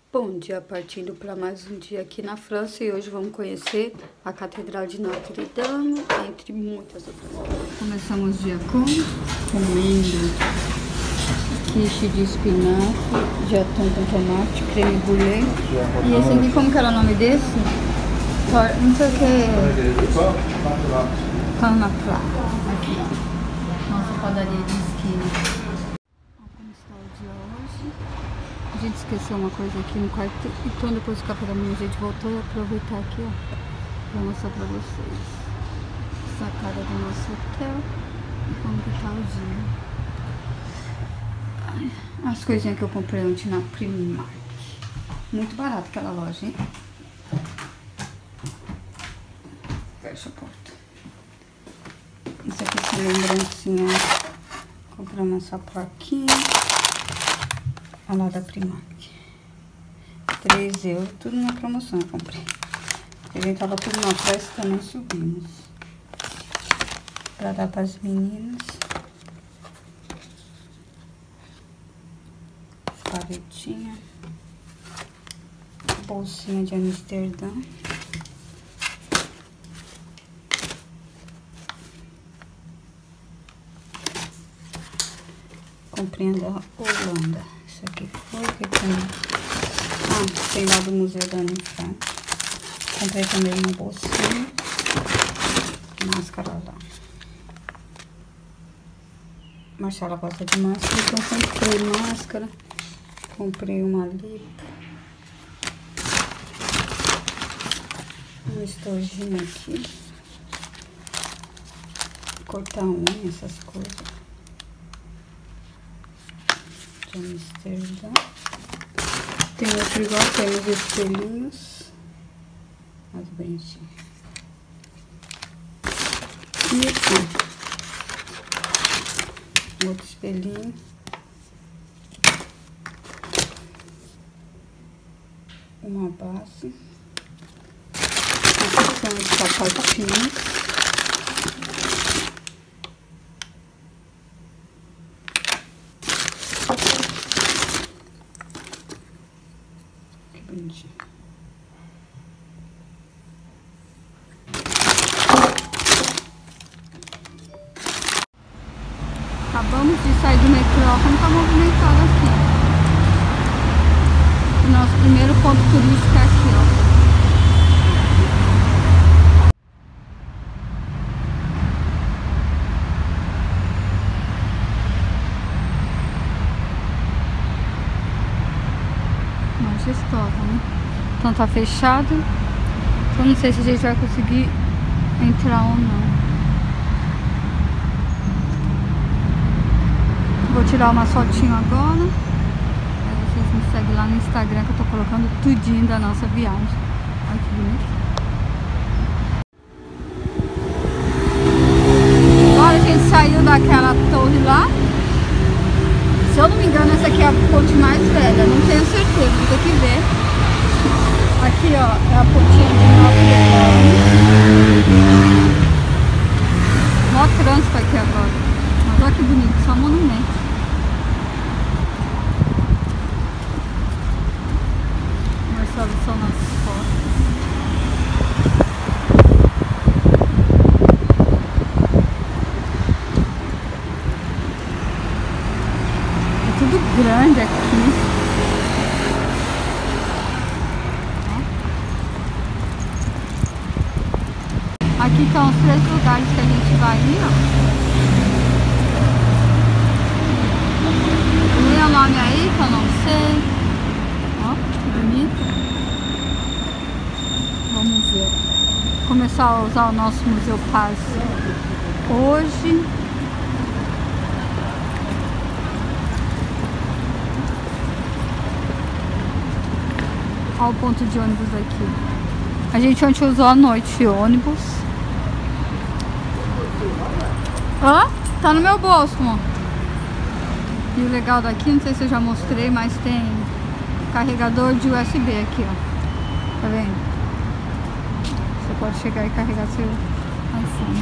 Bom dia, partindo para mais um dia aqui na França e hoje vamos conhecer a Catedral de Notre Dame, entre muitas outras coisas. Começamos o dia comendo quiche de espinafre, de atum com tomate, creme brulee. E esse aqui, como que era o nome desse? Não sei o que. Pão na Prata. Aqui, ó. Nossa padaria de esquina. Como está o dia hoje? A gente esqueceu uma coisa aqui no quarto, então depois do café da manhã a gente voltou a aproveitar aqui, ó, pra mostrar pra vocês a sacada do nosso hotel e como que tá o dia. As coisinhas que eu comprei ontem na Primark. Muito barato aquela loja, hein? Fecha a porta. Isso aqui são lembrancinhas. Compramos essa plaquinha. A lá da Primark. 3 euros, tudo na promoção eu comprei. A gente tava tudo na festa, também subimos. Pra dar pras meninas. Paletinha. Bolsinha de Amsterdã. Comprei da Holanda. Isso aqui foi que tem. Tem lá do Museu da Anne Frank. Comprei também uma bolsinha. Máscara lá. Marcela gosta de máscara, então comprei máscara. Comprei uma lipo. Um estojinho aqui. Cortar unha, essas coisas. De Amsterdã. Tem outro igual, tem os espelhinhos. Mais bonitinho. E aqui. Outro espelhinho. Uma base. Aqui são os sapatinhos. Acabamos de sair do metrô, como tá movimentado aqui. Nosso primeiro ponto turístico é aqui, ó. Majestosa, né? Então tá fechado. Então não sei se a gente vai conseguir entrar ou não. Vou tirar uma fotinho agora. Aí vocês me seguem lá no Instagram que eu tô colocando tudinho da nossa viagem. Olha que bonito. Agora a gente saiu daquela torre lá. Se eu não me engano, essa aqui é a ponte mais velha. Não tenho certeza, vou ter que ver. Aqui, ó, é a pontinha de Notre Dame. Mó trânsito aqui agora. Mas olha que bonito, só monumento. Marcelo só nas fotos. É tudo grande aqui. Aqui estão os 3 lugares que a gente vai ir, ó. Tem o nome aí que eu não sei. Ó, que bonito. Vamos ver. Começar a usar o nosso Museu Pass hoje. Olha o ponto de ônibus aqui. A gente ontem usou à noite ônibus. Ó, tá no meu bolso, amor. E o legal daqui, não sei se eu já mostrei, mas tem carregador de USB aqui, ó. Tá vendo? Você pode chegar e carregar seu iPhone.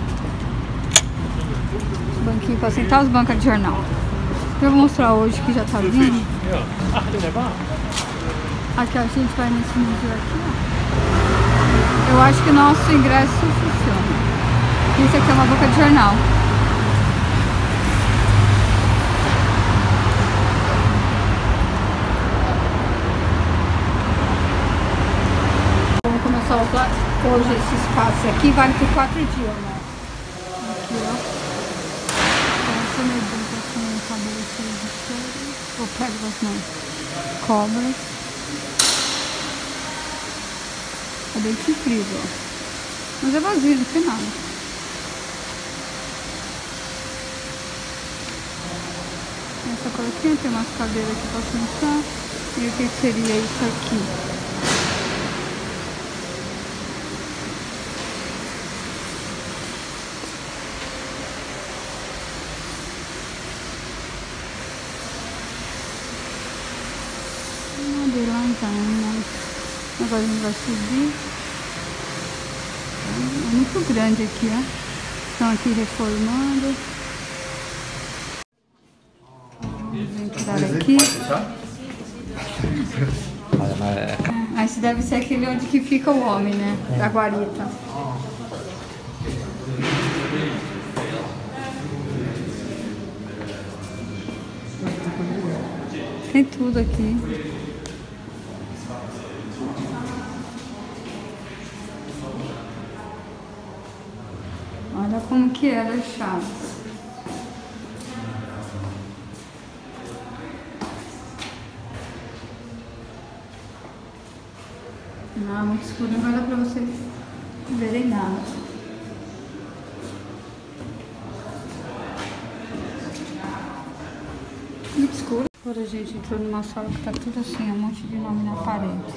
Banquinho pra sentar, os bancos de jornal. Eu vou mostrar hoje que já tá vindo. Aqui, ó, a gente vai nesse museu aqui, ó. Eu acho que o nosso ingresso funciona. Isso aqui é uma boca de jornal. Vamos começar a usar hoje esse espaço aqui. Vale por 4 dias, né? Aqui, ó. Essa medusa com cabelo cheio de pedras. Ou pedras não. Cobras. É bem incrível. Mas é vazio, não tem nada. Essa coloquinha tem umas cadeiras aqui pra sentar. E o que seria isso aqui? Agora a gente vai subir. É muito grande aqui, ó. Estão aqui reformando. Vamos entrar aqui. Esse deve ser aquele onde que fica o homem, né? Da guarita. Tem tudo aqui. Olha como que era as chaves. Não, muito escuro, não vai dar pra vocês verem nada. Muito escuro. Agora a gente entrou numa sala que tá tudo assim, um monte de nome na parede.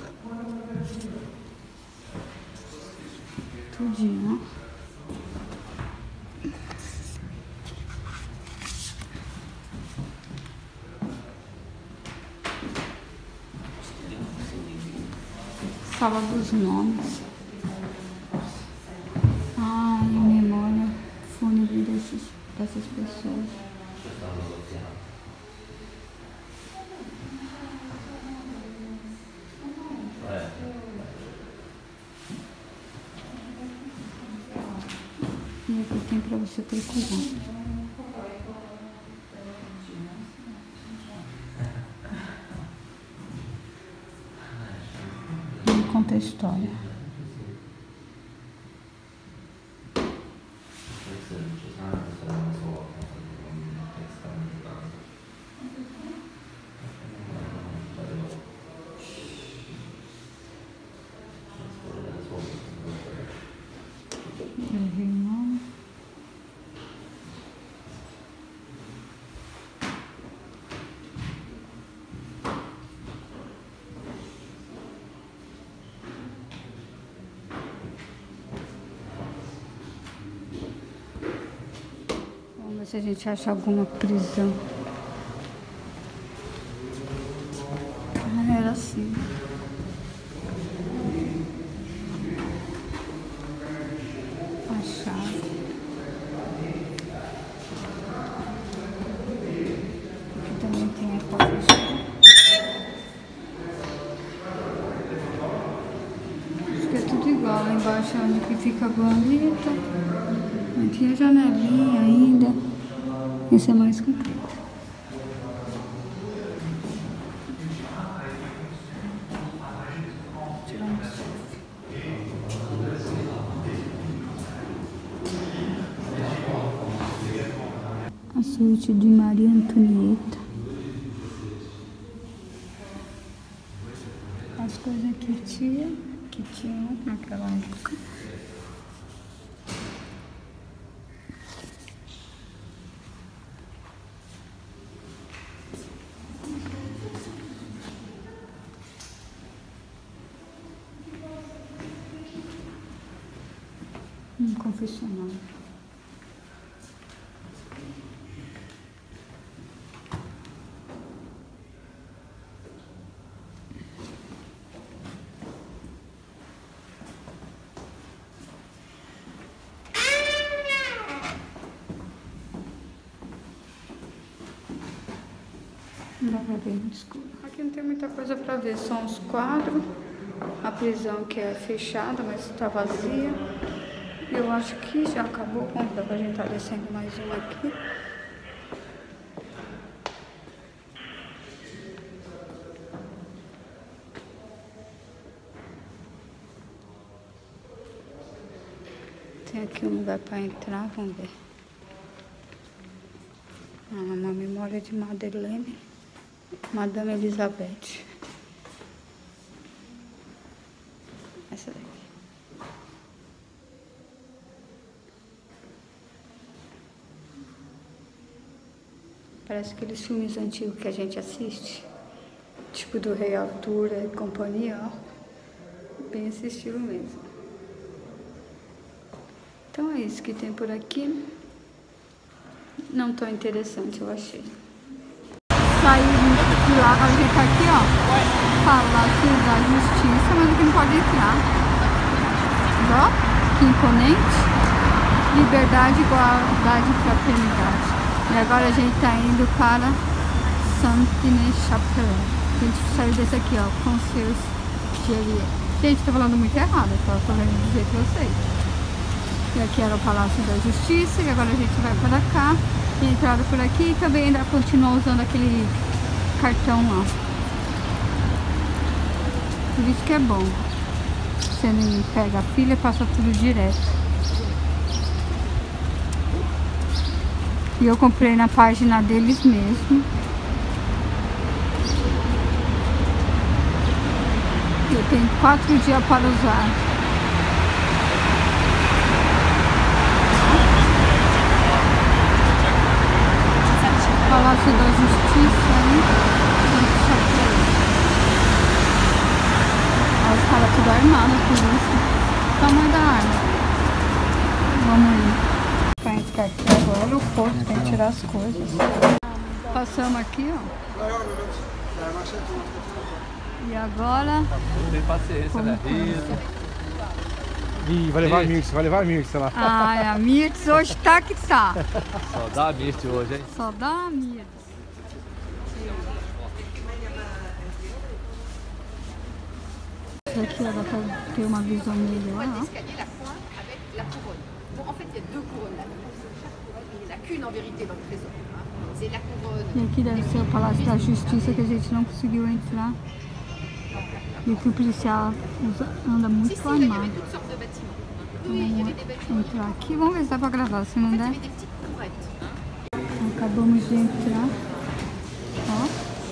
Tudinho, ó. Sala dos nomes. Ai, memória fúnebre dessas pessoas. E aqui tem pra você procurar. Conta a história. Vamos ver se a gente acha alguma prisão. Ah, era assim. A chave. Aqui também tem a porta de chave. Acho que é tudo igual. Lá embaixo é onde que fica a guarita. Aqui a janelinha ainda. Esse é mais comprido. Tirando o sofá. A suíte de Maria Antonieta. As coisas que tinha naquela época. Confessionário. Não dá pra ver no escuro. Aqui não tem muita coisa pra ver, são os quadros, a prisão que é fechada, mas tá vazia. Eu acho que já acabou a compra, a gente tá descendo mais uma aqui. Tem aqui um lugar pra entrar, vamos ver. Uma memória de Madeleine, Madame Elizabeth. Essa daqui. Parece aqueles filmes antigos que a gente assiste. Tipo do Rei Arthur e companhia, ó. Bem esse estilo mesmo. Então é isso que tem por aqui. Não tão interessante, eu achei. Saímos de lá, agora a gente tá aqui, ó. Palácio da Justiça, mas aqui não pode entrar. Ó, que imponente. Liberdade, igualdade e fraternidade. E agora a gente tá indo para Saint-Denis-Chapelle. A gente saiu desse aqui, ó, Concierge. Gente, tá falando muito errado, tá falando do jeito que eu sei. E aqui era o Palácio da Justiça, e agora a gente vai para cá. E entraram por aqui e também ainda continua usando aquele cartão lá. Por isso que é bom. Você não pega a fila e passa tudo direto. E eu comprei na página deles mesmo. Eu tenho 4 dias para usar. Palácio da Justiça, hein? Olha os caras tudo armados, por isso. O tamanho da arma. Vamos ir. Pra entrar aqui agora, o posto tem que tirar as coisas. Passamos aqui, ó. E agora... Não tem paciência, né? Ih, vai levar a Mirks lá. Ah, a Mirks hoje tá que tá. Só dá a Mirth hoje, hein? Só dá a Mirks. Isso aqui, ó, dá pra ter uma visão melhor, ó. E aqui deve ser o Palácio da Justiça, que a gente não conseguiu entrar. E aqui o policial anda muito armado. Vamos entrar aqui, vamos ver se dá pra gravar, se não der. Acabamos de entrar. Ó.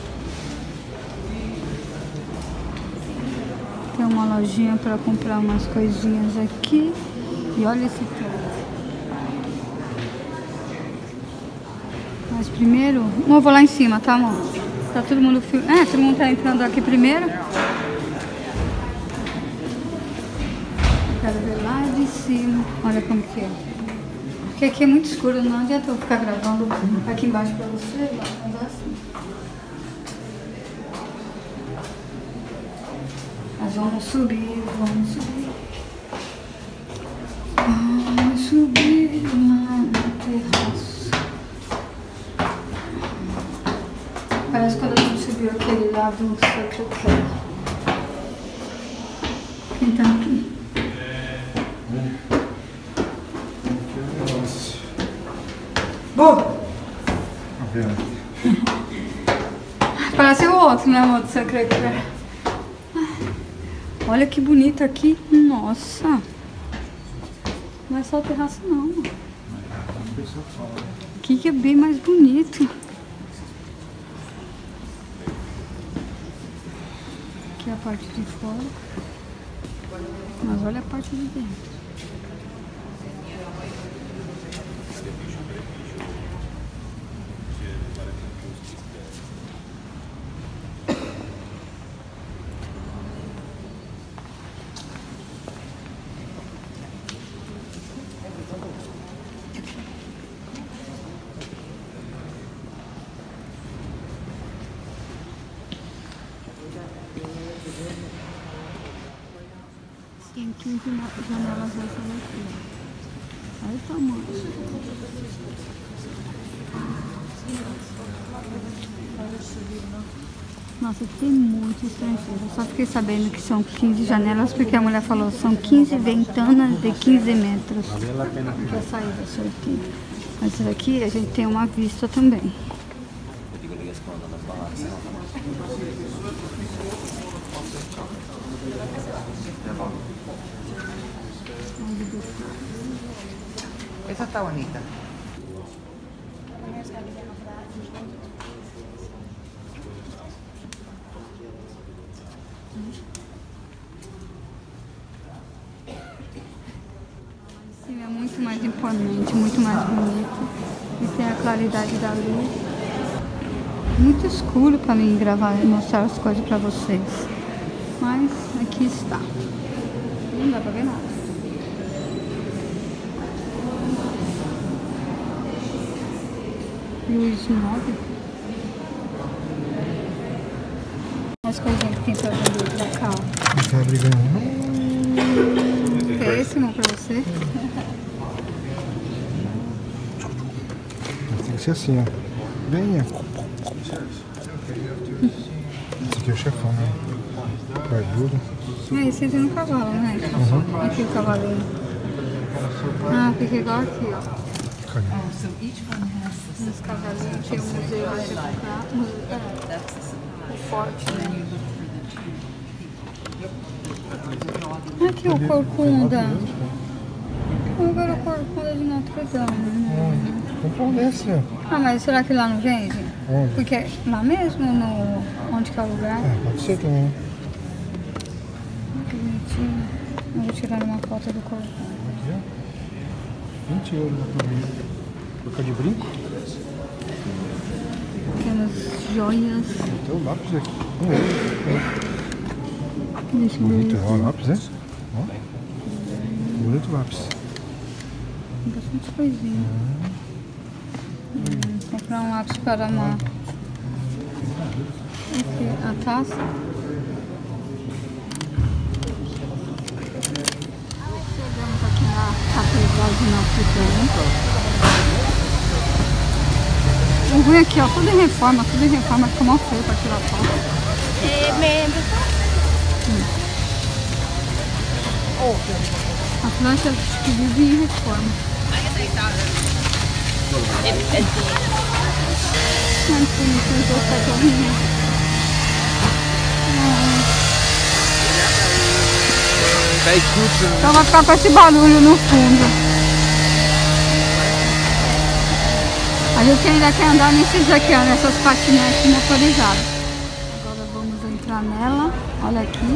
Tem uma lojinha pra comprar umas coisinhas aqui. E olha esse teto. Mas primeiro... Eu vou lá em cima, tá, amor? Tá todo mundo... todo mundo tá entrando aqui primeiro. Quero ver lá de cima. Olha como que é. Porque aqui é muito escuro, não adianta eu ficar gravando aqui embaixo pra você. Mas assim. Mas vamos subir, vamos subir. Vamos subir lá no terraço. Parece quando a gente subiu aquele lado do Sacré-Cœur. Quem tá aqui? Boa! Parece o outro, né, amor, do Sacré-Cœur? Olha que bonito aqui. Nossa! Não é só o terraço, não. Aqui que é bem mais bonito. Aqui é a parte de fora. Mas olha a parte de dentro. Tem 15 janelas dessas aqui. Olha o tamanho. Nossa, tem muito estrangeiro. Eu só fiquei sabendo que são 15 janelas porque a mulher falou são 15 ventanas de 15 metros. Vale a pena. Pra sair da sorteio. Mas aqui a gente tem uma vista também. Esa está bonita. Sim, é muito mais imponente, muito mais bonito. E tem a claridade da luz. Muito escuro para mim gravar e mostrar as coisas para vocês. Mas aqui está. Não dá para ver nada. E o snob. As coisinhas que tem para vender pra cá. Não tá brigando, Péssimo pra você. tem que ser assim, ó. Venha. Esse aqui é o chefão, né? Barbudo. Esse entra no cavalo, né? Aqui o cavalinho. Ah, fica igual aqui, ó. Nos cavalinhos tem um museu pra você comprar. O forte, né? Aqui o corcunda. Agora o corcunda de Notre Dame, né? Compra um desse, ó. Ah, mas será que lá não vende? Onde? Porque lá mesmo, no... onde que é o lugar? É, pode ser também. Que bonitinho. Eu vou tirar uma foto do corcunda. Aqui, ó. 20 euros por mês. Boca de brinco. Temos joias. Tem o lápis aqui. 1 euro. Deixa eu Bonito, ver. ó, o lápis, né? Ó. Bonito lápis. Tem bastante coisinha. Comprar um lápis para amar. Aqui, a taça. Chegamos aqui na Catedral de Notre Dame. O ruim aqui, ó, tudo em reforma, fica mal feio para tirar foto. A França acho que vive em reforma. Ai, que bonitinho, os cachorrinhos. Tá escuro. Então vai ficar com esse barulho no fundo. A gente ainda quer andar nesses aqui, ó, nessas patinetes motorizadas. Agora vamos entrar nela. Olha aqui.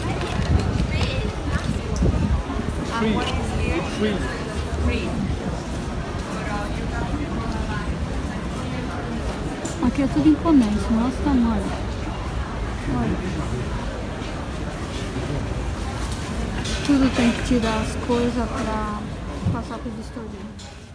Aqui é tudo imponente, nosso tamanho. Olha. Tudo tem que tirar as coisas para passar para o vistoria.